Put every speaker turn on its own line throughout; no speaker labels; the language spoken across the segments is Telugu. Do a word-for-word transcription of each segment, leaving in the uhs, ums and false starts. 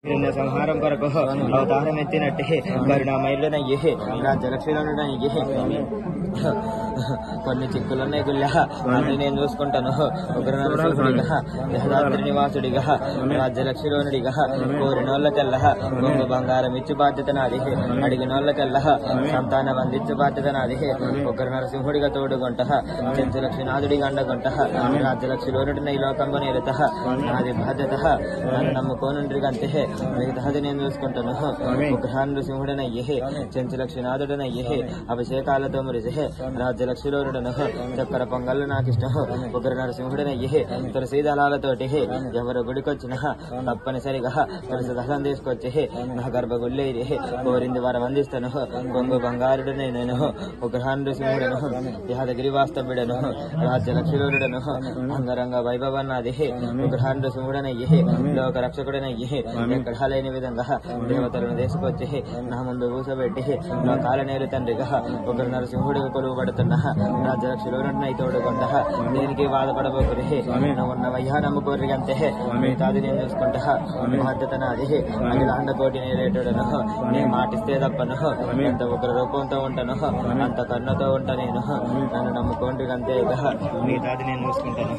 సంహారం కొరకు అవతారం ఎత్తినట్టే కరుణామయుడనయ్యే రాజ్యలక్ష్మిడనయ్యే కొన్ని చిక్కులున్నాయి గుళ్ళ అన్ని నేను చూసుకుంటాను. ఉగ్రనరసింహుడిగా యహదాద్రి నివాసుడిగా రాజ్యలక్ష్మిలోనుడిగా కోరినోళ్ళకెల్ల గొంగు బంగారం ఇచ్చు బాధ్యత నాది, అడిగినోళ్ళకెల్ల సంతానం అందించు బాధ్యత నాది. ఉగ్ర నరసింహుడిగా తోడుగొంట చెంచులక్ష్మీనాథుడిగా అండగొంట రాజ్యలక్ష్మిలోనుడిన ఈ లోకంలో నేరుత నాది బాధ్యత. నన్ను నమ్ముకోనుండ్రిగంతే మిగతాది నేను చూసుకుంటాను. ఉగ్ర నరసింహుడనయ్యే చెంచులక్ష్మీనాథుడనయ్యే అభిషేకాలతో మురిసే రాజ్యలక్ష్మిలోనుడను చక్కెర పొంగళ్ళు నాకిష్టం. ఉగ్ర నరసింహుడనయ్యే తులసి దళాలతోటి ఎవరు గుడికొచ్చినా తప్పనిసరిగా తులసి దళం తీసుకొచ్చి నా గర్భగుళ్ళే కోరింది వారం అందిస్తాను. కొంగు బంగారుడనే నేను ఉగ్ర నరసింహుడను యాదగిరి వాస్తవ్యుడను రాజ్యలక్ష్మిలోనుడను అంగరంగ వైభవన్నాది. ఉగ్ర నరసింహుడనయ్యే లోక రక్షకుడనయ్యే ఎక్కడా లేని విధంగా దేవతలను తీసుకొచ్చి నా ముందు కూసబెట్టి లోకాల నేరు తండ్రిగా ఉగ్ర నరసింహుడి కొలువు పడుతున్నా రాజ్యలక్ష్మిలోనుడినై తోడుకొండ దేనికి బాధపడబోకురి ఉన్నవయ్యా నమ్ముకోరి అంతే మిగతాది నేను చూసుకుంటా బాధ్యత నాది. అఖిలాండ కోటి నేరేటోడను నేను మాటిస్తే తప్పను. ఎంత ఉగ్ర రూపంతో ఉంటాను అంత కరుణతో ఉంటా నేను. నన్ను నమ్ముకోండి అంతే మిగతాది నేను చూసుకుంటాను.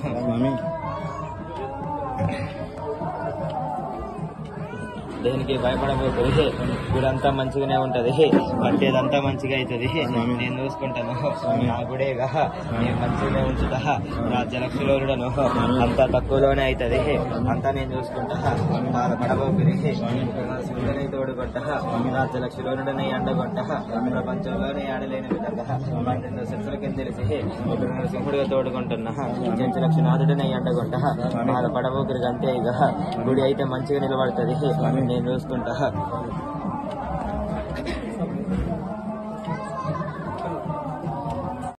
దేనికి భయపడబోతుంది. గుడంతా మంచిగానే ఉంటది, పట్టేదంతా మంచిగా అవుతుంది. నేను చూసుకుంటాను. నా గుడేగా నేను మంచిగానే ఉంచుతా. రాజ్యలక్ష్మిలోనుడను అంతా తక్కువలోనే అవుతుంది. అంతా నేను చూసుకుంటా. బాధపడబోకురి సింహుడనై తోడుకొంట రాజ్యలక్ష్మిలోనుడనై అండగొంట ప్రపంచంలోనే ఆడలేని విధంగా పన్నెండు శిరసుల కింద తెలిసి ఉగ్ర సింహుడిగా తోడుకుంటున్నా చెంచులక్ష్మీనాథుడనై అండగొంట బాధపడబోకురి అంతే. ఇక గుడి అయితే మంచిగా నిలబడుతుంది. నేను చూసుకుంటా.